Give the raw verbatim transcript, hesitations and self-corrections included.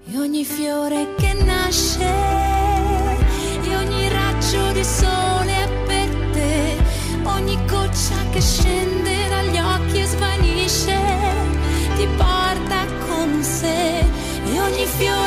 e ogni fiore che nasce, e ogni raggio di sole è per te, ogni goccia che scende dagli occhi e svanisce, ti porta con sé, e ogni fiore